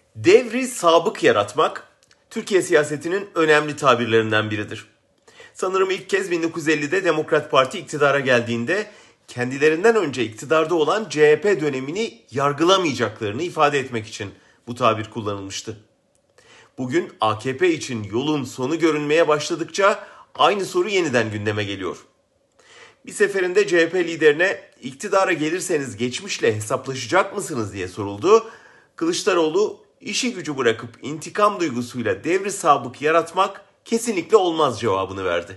Devri sabık yaratmak, Türkiye siyasetinin önemli tabirlerinden biridir. Sanırım ilk kez 1950'de Demokrat Parti iktidara geldiğinde kendilerinden önce iktidarda olan CHP dönemini yargılamayacaklarını ifade etmek için bu tabir kullanılmıştı. Bugün AKP için yolun sonu görünmeye başladıkça aynı soru yeniden gündeme geliyor. Bir seferinde CHP liderine iktidara gelirseniz geçmişle hesaplaşacak mısınız diye soruldu. Kılıçdaroğlu işi gücü bırakıp intikam duygusuyla devri sabık yaratmak kesinlikle olmaz cevabını verdi.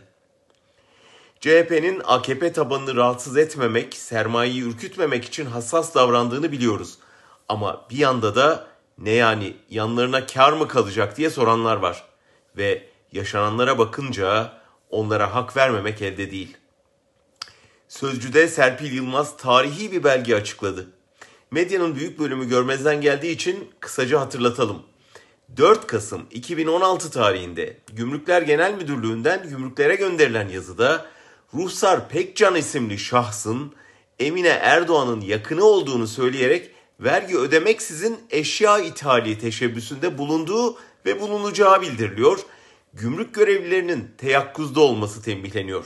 CHP'nin AKP tabanını rahatsız etmemek, sermayeyi ürkütmemek için hassas davrandığını biliyoruz. Ama bir yanda da ne yani yanlarına kar mı kalacak diye soranlar var. Ve yaşananlara bakınca onlara hak vermemek elde değil. Sözcü'de Serpil Yılmaz tarihi bir belge açıkladı. Medyanın büyük bölümü görmezden geldiği için kısaca hatırlatalım. 4 Kasım 2016 tarihinde Gümrükler Genel Müdürlüğü'nden gümrüklere gönderilen yazıda Ruhsar Pekcan isimli şahsın Emine Erdoğan'ın yakını olduğunu söyleyerek vergi ödemeksizin eşya ithali teşebbüsünde bulunduğu ve bulunacağı bildiriliyor. Gümrük görevlilerinin teyakkuzda olması tembihleniyor.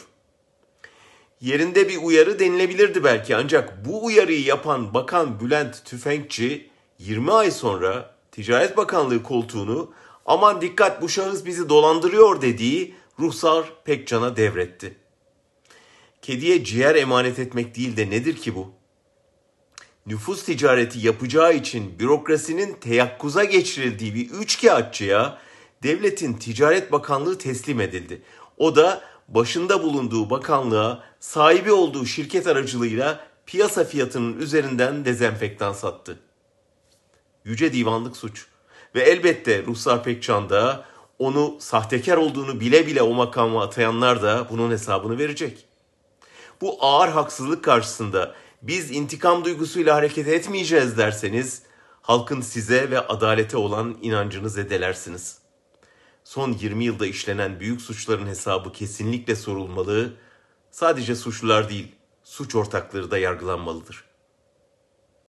Yerinde bir uyarı denilebilirdi belki, ancak bu uyarıyı yapan Bakan Bülent Tüfekçi 20 ay sonra Ticaret Bakanlığı koltuğunu aman dikkat bu şahıs bizi dolandırıyor dediği Ruhsar Pekcan'a devretti. Kediye ciğer emanet etmek değil de nedir ki bu? Nüfus ticareti yapacağı için bürokrasinin teyakkuza geçirildiği bir üçkağıtçıya devletin Ticaret Bakanlığı teslim edildi. O da başında bulunduğu bakanlığa sahibi olduğu şirket aracılığıyla piyasa fiyatının üzerinden dezenfektan sattı. Yüce divanlık suç ve elbette Ruhsar Pekcan da onu sahtekar olduğunu bile bile o makama atayanlar da bunun hesabını verecek. Bu ağır haksızlık karşısında biz intikam duygusuyla hareket etmeyeceğiz derseniz halkın size ve adalete olan inancını zedelersiniz. Son 20 yılda işlenen büyük suçların hesabı kesinlikle sorulmalı. Sadece suçlular değil, suç ortakları da yargılanmalıdır.